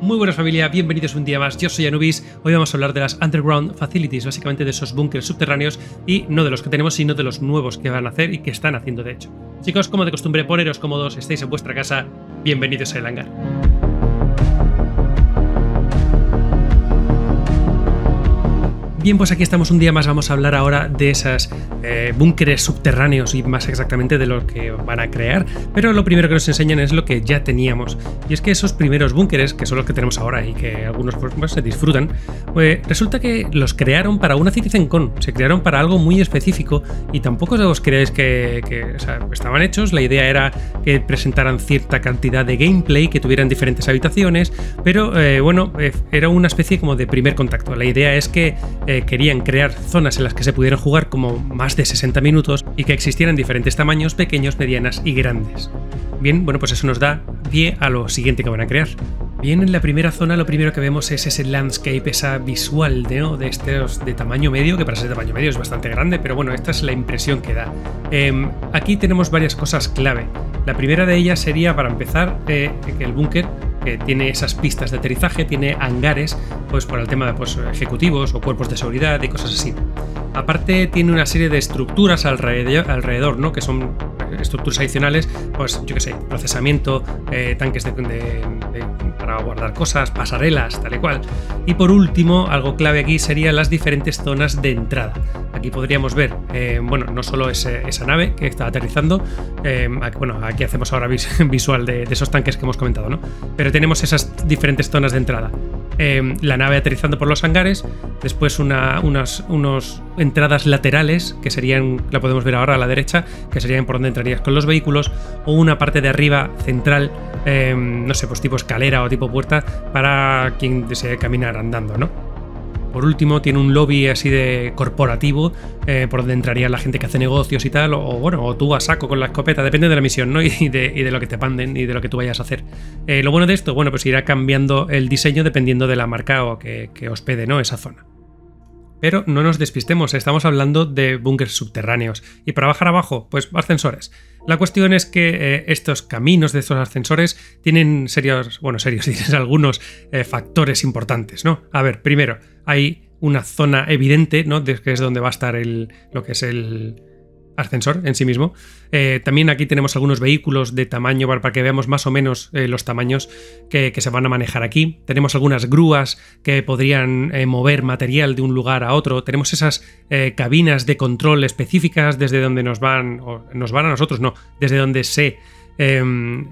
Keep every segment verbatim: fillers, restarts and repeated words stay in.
Muy buenas familia, bienvenidos un día más, yo soy Anubis. Hoy vamos a hablar de las Underground Facilities, básicamente de esos búnkeres subterráneos y no de los que tenemos, sino de los nuevos que van a hacer y que están haciendo de hecho. Chicos, como de costumbre, poneros cómodos, estáis en vuestra casa, bienvenidos al hangar. Bien, pues aquí estamos un día más, vamos a hablar ahora de esos eh, búnkeres subterráneos y más exactamente de lo que van a crear, pero lo primero que nos enseñan es lo que ya teníamos, y es que esos primeros búnkeres, que son los que tenemos ahora y que algunos pues, se disfrutan, pues resulta que los crearon para una CitizenCon, se crearon para algo muy específico y tampoco os creáis que, que o sea, estaban hechos. La idea era que presentaran cierta cantidad de gameplay, que tuvieran diferentes habitaciones, pero eh, bueno, eh, era una especie como de primer contacto. La idea es que Eh, querían crear zonas en las que se pudieran jugar como más de sesenta minutos y que existieran diferentes tamaños, pequeños, medianas y grandes. Bien, bueno, pues eso nos da pie a lo siguiente que van a crear. Bien, en la primera zona lo primero que vemos es ese landscape, esa visual de, ¿no? de estos de tamaño medio, que para ser de tamaño medio es bastante grande, pero bueno, esta es la impresión que da. Eh, aquí tenemos varias cosas clave. La primera de ellas sería, para empezar, eh, que el búnker que tiene esas pistas de aterrizaje, tiene hangares, pues por el tema de pues, ejecutivos o cuerpos de seguridad y cosas así. Aparte tiene una serie de estructuras alrededor, alrededor ¿no? Que son estructuras adicionales, pues yo que sé, procesamiento, eh, tanques de, de, de, para guardar cosas, pasarelas, tal y cual. Y por último, algo clave aquí serían las diferentes zonas de entrada. Aquí podríamos ver, eh, bueno, no solo ese, esa nave que está aterrizando, eh, aquí, bueno, aquí hacemos ahora vis, visual de, de esos tanques que hemos comentado, ¿no? Pero tenemos esas diferentes zonas de entrada. Eh, la nave aterrizando por los hangares, después una, unas unos entradas laterales, que serían, la podemos ver ahora a la derecha, que serían por donde entrarías con los vehículos, o una parte de arriba central, eh, no sé, pues tipo escalera o tipo puerta, para quien desee caminar andando, ¿no? Por último, tiene un lobby así de corporativo, eh, por donde entraría la gente que hace negocios y tal, o, o bueno, o tú a saco con la escopeta, depende de la misión, ¿no? Y de, y de lo que te panden y de lo que tú vayas a hacer. Eh, lo bueno de esto, bueno, pues irá cambiando el diseño dependiendo de la marca o que, que hospede, ¿no? Esa zona. Pero no nos despistemos, estamos hablando de búnkers subterráneos. Y para bajar abajo, pues ascensores. La cuestión es que eh, estos caminos de estos ascensores tienen serios, bueno, serios, tienen algunos eh, factores importantes, ¿no? A ver, primero, hay una zona evidente, ¿no? De, que es donde va a estar el, lo que es el ascensor en sí mismo. Eh, también aquí tenemos algunos vehículos de tamaño para que veamos más o menos eh, los tamaños que, que se van a manejar aquí. Tenemos algunas grúas que podrían eh, mover material de un lugar a otro. Tenemos esas eh, cabinas de control específicas desde donde nos van, o nos van a nosotros, no, desde donde se eh,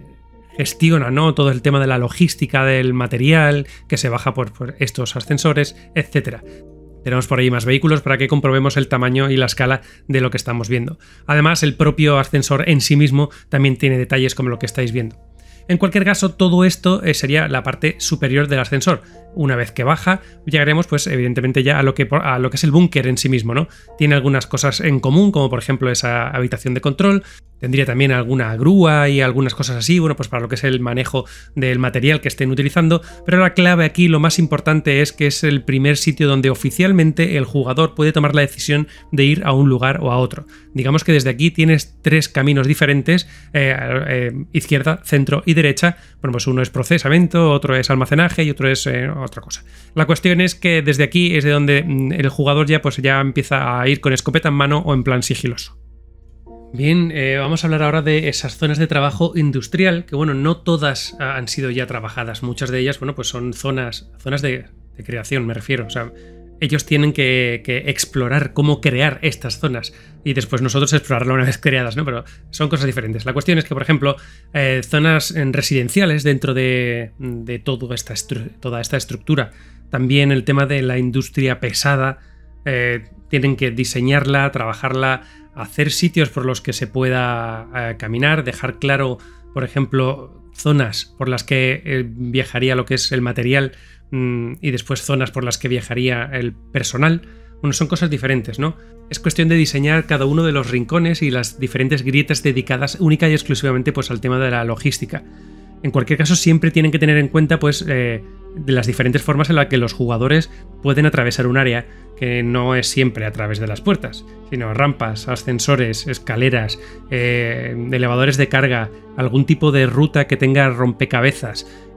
gestiona, ¿no? Todo el tema de la logística del material que se baja por, por estos ascensores, etcétera. Tenemos por ahí más vehículos para que comprobemos el tamaño y la escala de lo que estamos viendo. Además, el propio ascensor en sí mismo también tiene detalles como lo que estáis viendo. En cualquier caso, todo esto eh, sería la parte superior del ascensor. Una vez que baja, llegaremos, pues, evidentemente ya a lo que, a lo que es el búnker en sí mismo, ¿no? Tiene algunas cosas en común, como por ejemplo esa habitación de control. Tendría también alguna grúa y algunas cosas así, bueno, pues para lo que es el manejo del material que estén utilizando, pero la clave aquí, lo más importante, es que es el primer sitio donde oficialmente el jugador puede tomar la decisión de ir a un lugar o a otro. Digamos que desde aquí tienes tres caminos diferentes, eh, eh, izquierda, centro y derecha. Bueno, pues uno es procesamiento, otro es almacenaje y otro es eh, otra cosa. La cuestión es que desde aquí es de donde el jugador ya, pues, ya empieza a ir con escopeta en mano o en plan sigiloso. Bien, eh, vamos a hablar ahora de esas zonas de trabajo industrial, que bueno, no todas han sido ya trabajadas, muchas de ellas, bueno, pues son zonas, zonas de, de creación, me refiero, o sea, ellos tienen que, que explorar cómo crear estas zonas y después nosotros explorarlas una vez creadas, ¿no? Pero son cosas diferentes. La cuestión es que, por ejemplo, eh, zonas residenciales dentro de, de todo esta toda esta estructura, también el tema de la industria pesada, eh, tienen que diseñarla, trabajarla, hacer sitios por los que se pueda eh, caminar, dejar claro, por ejemplo, zonas por las que eh, viajaría lo que es el material mmm, y después zonas por las que viajaría el personal. Bueno, son cosas diferentes, ¿no? Es cuestión de diseñar cada uno de los rincones y las diferentes grietas dedicadas única y exclusivamente, pues, al tema de la logística. En cualquier caso, siempre tienen que tener en cuenta, pues, eh, de las diferentes formas en las que los jugadores pueden atravesar un área, que no es siempre a través de las puertas, sino rampas, ascensores, escaleras, eh, elevadores de carga, algún tipo de ruta que tenga rompecabezas,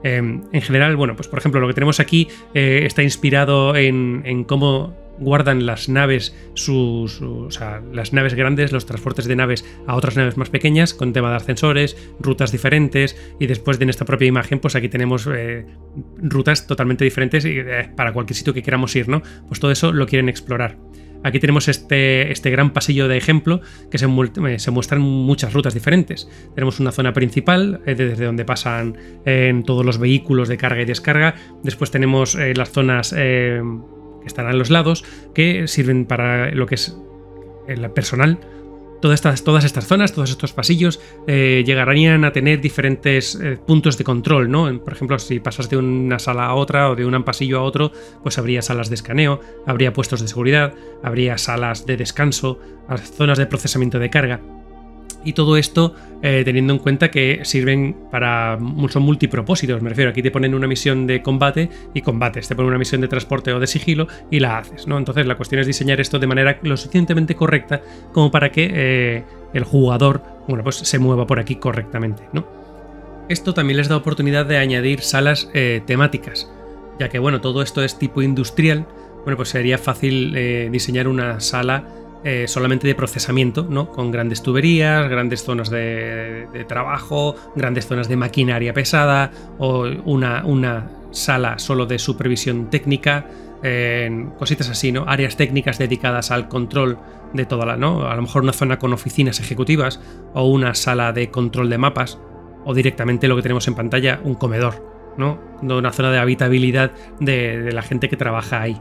Eh, en general, bueno, pues por ejemplo, lo que tenemos aquí eh, está inspirado en, en cómo guardan las naves, sus, sus, o sea, las naves grandes, los transportes de naves a otras naves más pequeñas, con tema de ascensores, rutas diferentes, y después de en esta propia imagen, pues aquí tenemos eh, rutas totalmente diferentes y, eh, para cualquier sitio que queramos ir, ¿no? Pues todo eso lo quieren explorar. Aquí tenemos este, este gran pasillo de ejemplo que se, se muestran muchas rutas diferentes. Tenemos una zona principal, eh, desde donde pasan eh, todos los vehículos de carga y descarga. Después tenemos eh, las zonas eh, que están a los lados, que sirven para lo que es el personal. Todas estas, todas estas zonas, todos estos pasillos eh, llegarían a tener diferentes eh, puntos de control, ¿no? Por ejemplo, si pasas de una sala a otra o de un pasillo a otro, pues habría salas de escaneo, habría puestos de seguridad, habría salas de descanso, zonas de procesamiento de carga. Y todo esto eh, teniendo en cuenta que sirven para... son multipropósitos, me refiero. Aquí te ponen una misión de combate y combates, te ponen una misión de transporte o de sigilo y la haces, ¿no? Entonces la cuestión es diseñar esto de manera lo suficientemente correcta como para que eh, el jugador, bueno, pues se mueva por aquí correctamente, ¿no? Esto también les da oportunidad de añadir salas eh, temáticas, ya que, bueno, todo esto es tipo industrial. Bueno, pues sería fácil eh, diseñar una sala Eh, solamente de procesamiento, ¿no? Con grandes tuberías, grandes zonas de, de trabajo, grandes zonas de maquinaria pesada, o una, una sala solo de supervisión técnica, eh, cositas así, ¿no? Áreas técnicas dedicadas al control de toda la, ¿no? A lo mejor una zona con oficinas ejecutivas, o una sala de control de mapas, o directamente lo que tenemos en pantalla, un comedor, ¿no? Una zona de habitabilidad de, de la gente que trabaja ahí.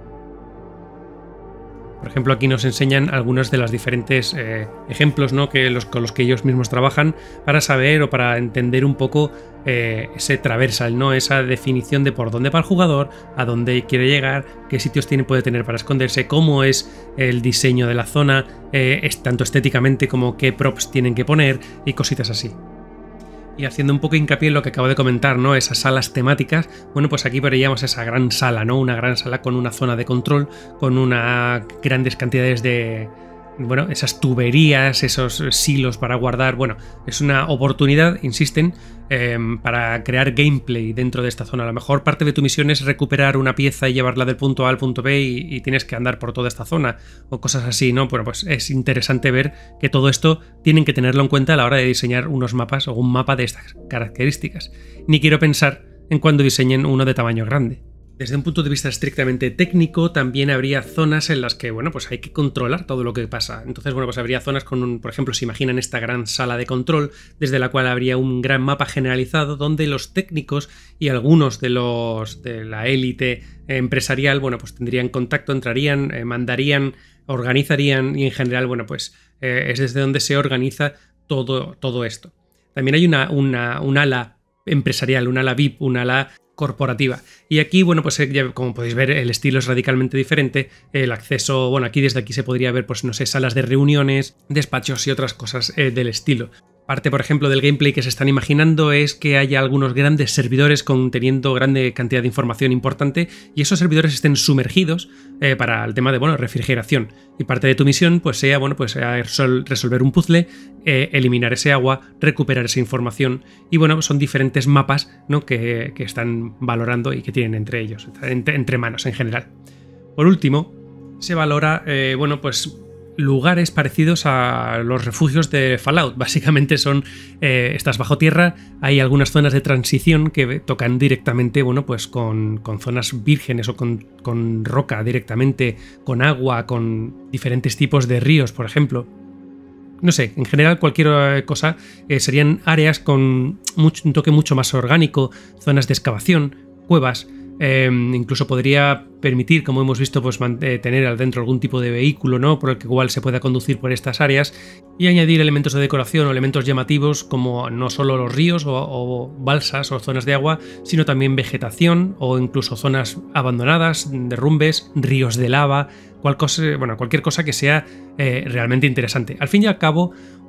Por ejemplo, aquí nos enseñan algunos de los diferentes eh, ejemplos, ¿no? que los, con los que ellos mismos trabajan para saber o para entender un poco eh, ese traversal, ¿no? Esa definición de por dónde va el jugador, a dónde quiere llegar, qué sitios tiene, puede tener para esconderse, cómo es el diseño de la zona, eh, es tanto estéticamente como qué props tienen que poner y cositas así. Y haciendo un poco hincapié en lo que acabo de comentar, ¿no? Esas salas temáticas, bueno, pues aquí veríamos esa gran sala, ¿no? Una gran sala con una zona de control, con unas grandes cantidades de... bueno, esas tuberías, esos silos para guardar. Bueno, es una oportunidad, insisten, eh, para crear gameplay dentro de esta zona. A lo mejor parte de tu misión es recuperar una pieza y llevarla del punto A al punto B y, y tienes que andar por toda esta zona o cosas así, ¿no? Bueno, pues es interesante ver que todo esto tienen que tenerlo en cuenta a la hora de diseñar unos mapas o un mapa de estas características. Ni quiero pensar en cuando diseñen uno de tamaño grande. Desde un punto de vista estrictamente técnico, también habría zonas en las que, bueno, pues hay que controlar todo lo que pasa. Entonces, bueno, pues habría zonas con un, por ejemplo, se imaginan esta gran sala de control, desde la cual habría un gran mapa generalizado donde los técnicos y algunos de los de la élite empresarial, bueno, pues tendrían contacto, entrarían, eh, mandarían, organizarían y en general, bueno, pues eh, es desde donde se organiza todo, todo esto. También hay una, una, un ala empresarial, un ala V I P, un ala corporativa. Y aquí, bueno, pues ya, como podéis ver, el estilo es radicalmente diferente. El acceso, bueno, aquí desde aquí se podría ver, pues no sé, salas de reuniones, despachos y otras cosas eh, del estilo. Parte, por ejemplo, del gameplay que se están imaginando es que haya algunos grandes servidores conteniendo grande cantidad de información importante y esos servidores estén sumergidos eh, para el tema de, bueno, refrigeración. Y parte de tu misión, pues sea, bueno, pues sea resolver un puzzle, eh, eliminar ese agua, recuperar esa información y, bueno, son diferentes mapas, ¿no? que, que están valorando y que tienen entre ellos, entre, entre manos en general. Por último, se valora, eh, bueno, pues lugares parecidos a los refugios de Fallout. Básicamente son, eh, estás bajo tierra, hay algunas zonas de transición que tocan directamente, bueno, pues con, con zonas vírgenes o con, con roca directamente, con agua, con diferentes tipos de ríos, por ejemplo. No sé, en general cualquier cosa eh, serían áreas con mucho, un toque mucho más orgánico, zonas de excavación, cuevas. Eh, incluso podría permitir, como hemos visto, pues eh, tener adentro algún tipo de vehículo, ¿no? Por el que igual se pueda conducir por estas áreas y añadir elementos de decoración o elementos llamativos como no solo los ríos o, o balsas o zonas de agua, sino también vegetación o incluso zonas abandonadas, derrumbes, ríos de lava, cual cosa, bueno, cualquier cosa que sea eh, realmente interesante. Al fin y al cabo,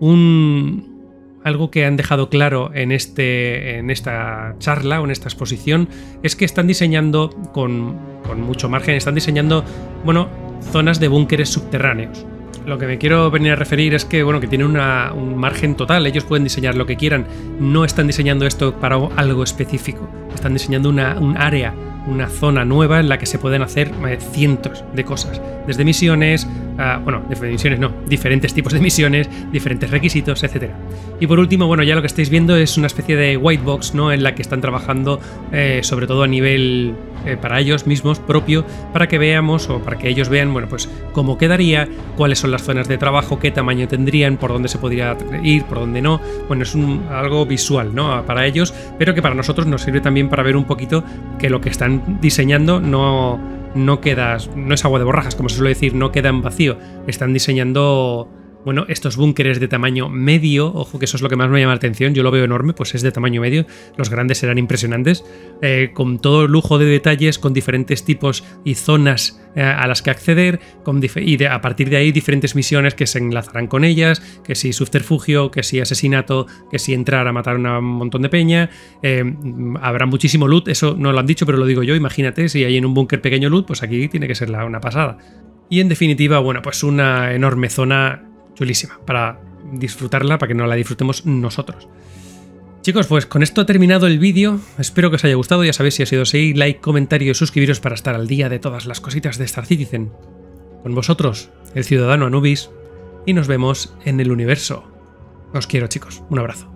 un... algo que han dejado claro en, este, en esta charla o en esta exposición es que están diseñando con, con mucho margen, están diseñando, bueno, zonas de búnkeres subterráneos. lo que me quiero venir a referir es que, bueno, que tienen una, un margen total, ellos pueden diseñar lo que quieran, no están diseñando esto para algo específico, están diseñando una, un área, una zona nueva en la que se pueden hacer eh, cientos de cosas, desde misiones, a, bueno, de misiones no, diferentes tipos de misiones, diferentes requisitos, etcétera. Y por último, bueno, ya lo que estáis viendo es una especie de white box, ¿no? En la que están trabajando eh, sobre todo a nivel eh, para ellos mismos propio, para que veamos o para que ellos vean, bueno, pues cómo quedaría, cuáles son las zonas de trabajo, qué tamaño tendrían, por dónde se podría ir, por dónde no. Bueno, es un, algo visual, ¿no? Para ellos, pero que para nosotros nos sirve también para ver un poquito que lo que están diseñando no, no queda, no es agua de borrajas, como se suele decir, no queda en vacío. Están diseñando, bueno, estos búnkeres de tamaño medio, ojo que eso es lo que más me llama la atención, yo lo veo enorme, pues es de tamaño medio, los grandes serán impresionantes, eh, con todo lujo de detalles, con diferentes tipos y zonas eh, a las que acceder, con y de, a partir de ahí diferentes misiones que se enlazarán con ellas, que si subterfugio, que si asesinato, que si entrar a matar a un montón de peña, eh, habrá muchísimo loot, eso no lo han dicho, pero lo digo yo, imagínate, si hay en un búnker pequeño loot, pues aquí tiene que ser la, una pasada. Y en definitiva, bueno, pues una enorme zona chulísima para disfrutarla, para que no la disfrutemos nosotros. Chicos, pues con esto ha terminado el vídeo, espero que os haya gustado, ya sabéis si ha sido así, like, comentario y suscribiros para estar al día de todas las cositas de Star Citizen. Con vosotros, el ciudadano Anubis, y nos vemos en el universo. Os quiero, chicos, un abrazo.